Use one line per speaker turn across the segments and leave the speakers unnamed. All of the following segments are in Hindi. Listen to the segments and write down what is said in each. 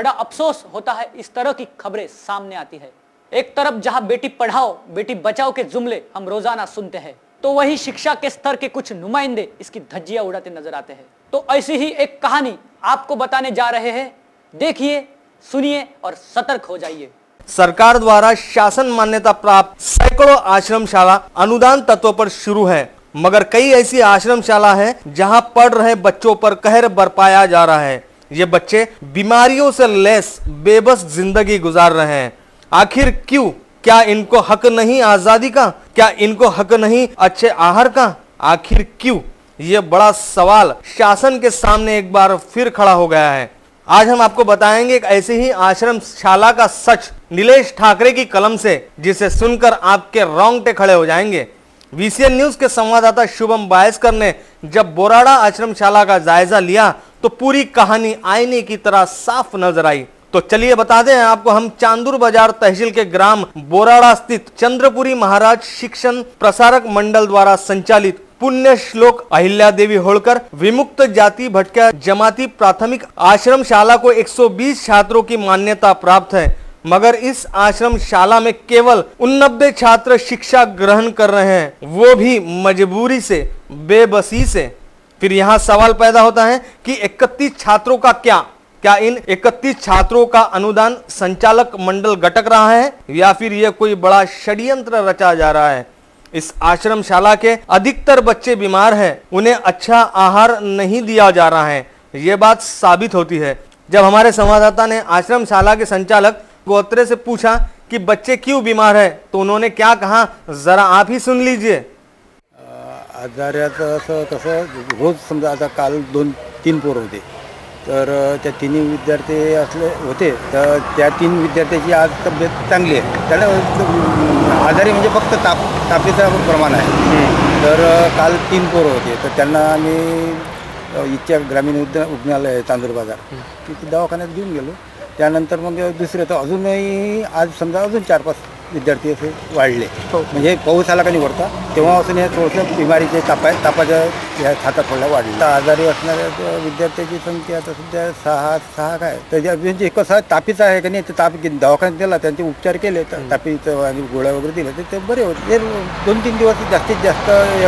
बड़ा अफसोस होता है इस तरह की खबरें सामने आती है। एक तरफ जहां बेटी पढ़ाओ बेटी बचाओ के जुमले हम रोजाना सुनते हैं, तो वही शिक्षा के स्तर के कुछ नुमाइंदे इसकी धज्जियां उड़ाते नजर आते हैं। तो ऐसी ही एक कहानी आपको बताने जा रहे हैं। देखिए, सुनिए और सतर्क हो जाइए।
सरकार द्वारा शासन मान्यता प्राप्त सैकड़ों आश्रमशाला अनुदान तत्व पर शुरू है, मगर कई ऐसी आश्रमशाला है जहां पढ़ रहे बच्चों पर कहर बरपाया जा रहा है। ये बच्चे बीमारियों से लैस बेबस जिंदगी गुजार रहे हैं। आखिर क्यों? क्या इनको हक नहीं आजादी का? क्या इनको हक नहीं अच्छे आहार का? आखिर क्यों? ये बड़ा सवाल शासन के सामने एक बार फिर खड़ा हो गया है। आज हम आपको बताएंगे एक ऐसी ही आश्रमशाला का सच नीलेश ठाकरे की कलम से, जिसे सुनकर आपके रोंगटे खड़े हो जाएंगे। वीसीएन न्यूज के संवाददाता शुभम बायस्कर ने जब बोराड़ा आश्रमशाला का जायजा लिया तो पूरी कहानी आईने की तरह साफ नजर आई। तो चलिए बता दें आपको, हम चांदूर बाजार तहसील के ग्राम बोराड़ा स्थित चंद्रपुरी महाराज शिक्षण प्रसारक मंडल द्वारा संचालित पुण्य श्लोक अहिल्या देवी होळकर विमुक्त जाति भटक्या जमाती प्राथमिक आश्रमशाला को 120 छात्रों की मान्यता प्राप्त है, मगर इस आश्रमशाला में केवल 89 छात्र शिक्षा ग्रहण कर रहे हैं, वो भी मजबूरी से, बेबसी से। फिर यहाँ सवाल पैदा होता है कि 31 छात्रों का क्या इन 31 छात्रों का अनुदान संचालक मंडल गटक रहा है या फिर यह कोई बड़ा षड्यंत्र रचा जा रहा है? इस आश्रमशाला के अधिकतर बच्चे बीमार हैं, उन्हें अच्छा आहार नहीं दिया जा रहा है। ये बात साबित होती है जब हमारे संवाददाता ने आश्रमशाला के संचालक गोत्रे से पूछा कि बच्चे क्यों बीमार है, तो उन्होंने क्या कहा, जरा आप ही सुन लीजिए।
आजाराचं असं तसं रोज समजा आता काल 2-3 पोरं होते, तर त्या तिन्ही विद्यार्थी असले होते, तर त्या 3 विद्यार्थ्याची आज तब्येत चांगली आहे। त्याला आजारी म्हणजे फक्त तापीचं प्रमाण आहे। तर काल 3 पोरं होते, तर त्यांना आम्ही इच्छा ग्रामीण रुग्णालय चांदूर बाजार तिथे दवाखान्यात घेऊन गेलो। त्यानंतर मग दुसरे तर अजूनही आज समजा अजून 4-5 विद्यार्थी असे वाढले। म्हणजे पाऊस आला का नाही वरता तेव्हापासून हे थोडंसं बिमारीचे तापाच्या ह्या छाता थोड्या वाढल्या। आता आजारी असणाऱ्या विद्यार्थ्याची संख्या आता सध्या 6 काय, तर म्हणजे कसं तापीचं आहे का नाही, तर ताप दवाखान्यात दिला, त्यांचे उपचार केले, तापीचं आणि गोळ्या वगैरे दिले, ते बरे होते। 2-3 दिवस जास्तीत जास्त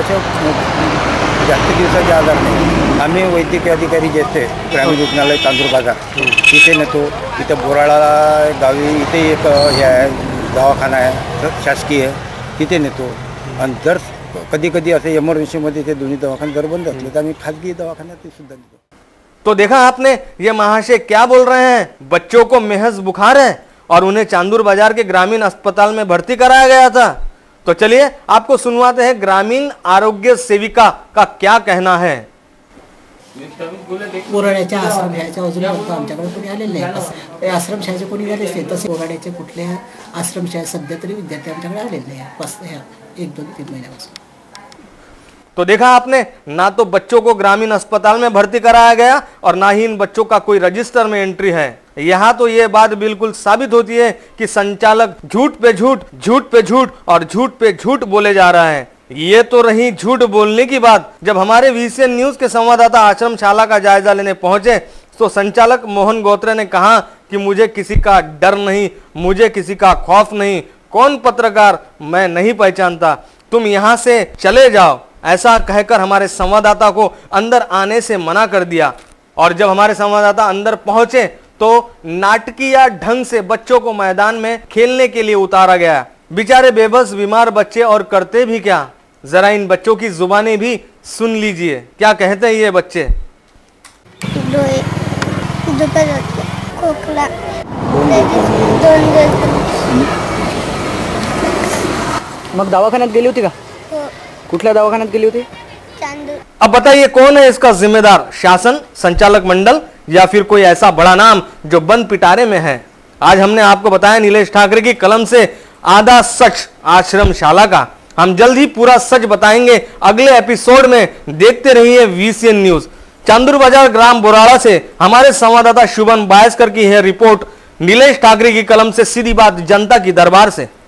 जास्त दिवसाचे आजार नाही। आम्ही वैद्यकीय अधिकारी जे असते ग्रामीण रुग्णालय चांदूर बाजार तिथे नेतो। तिथं बोराळा गावी इथे एक हे आहे दवाखाना आहे शासकीय, तिथे नेतो। आणि जर कधी कधी असे इमर्जन्सीमध्ये ते दोन्ही दवाखाने जर बंद असले तर आम्ही खाजगी दवाखान्यात सुद्धा नेतो।
तो देखा आपने, ये महाशय क्या बोल रहे हैं। बच्चों को महज बुखार है और उन्हें चांदूर बाजार के ग्रामीण अस्पताल में भर्ती कराया गया था। तो चलिए आपको सुनवाते हैं ग्रामीण आरोग्य सेविका का क्या कहना है।
बोराड्याच्या आश्रमशाळेच्या अजूनपर्यंत आमच्याकडे कोणी आलेले नाही। आश्रमशाळेचे कोणी झाले असते तसे बोराड्याचे कुठल्या आश्रमशाळेत सध्या तरी विद्यार्थी आमच्याकडे आलेले आहे 1-2-3 महीन्यापासून।
तो देखा आपने, ना तो बच्चों को ग्रामीण अस्पताल में भर्ती कराया गया और ना ही इन बच्चों का कोई रजिस्टर में एंट्री है। यहाँ तो ये बात बिल्कुल साबित होती है कि संचालक झूठ पे झूठ, झूठ पे झूठ और झूठ पे झूठ बोले जा रहा है। ये तो रही झूठ बोलने की बात। जब हमारे वीसीएन न्यूज के संवाददाता आश्रमशाला का जायजा लेने पहुंचे तो संचालक मोहन गोत्रे ने कहा कि मुझे किसी का डर नहीं, मुझे किसी का खौफ नहीं, कौन पत्रकार मैं नहीं पहचानता, तुम यहाँ से चले जाओ, ऐसा कहकर हमारे संवाददाता को अंदर आने से मना कर दिया। और जब हमारे संवाददाता अंदर पहुंचे तो नाटकीय ढंग से बच्चों को मैदान में खेलने के लिए उतारा गया। बेचारे बेबस बीमार बच्चे, और करते भी क्या, जरा इन बच्चों की जुबानें भी सुन लीजिए। क्या कहते हैं ये बच्चे।
खोकला,
मग दवाखान्यात गेली होती का? कुठल्या दवाखान्यात गेली होती?
चांदूर।
अब बताइए कौन है इसका जिम्मेदार, शासन, संचालक मंडल या फिर कोई ऐसा बड़ा नाम जो बंद पिटारे में है। आज हमने आपको बताया नीलेश ठाकरे की कलम से आधा सच आश्रमशाला का। हम जल्द ही पूरा सच बताएंगे अगले एपिसोड में। देखते रहिए वीसीएन न्यूज। चांदूर बाजार ग्राम बोराड़ा से हमारे संवाददाता शुभम बायस्कर की है रिपोर्ट। नीलेश ठाकरे की कलम से सीधी बात जनता की दरबार से।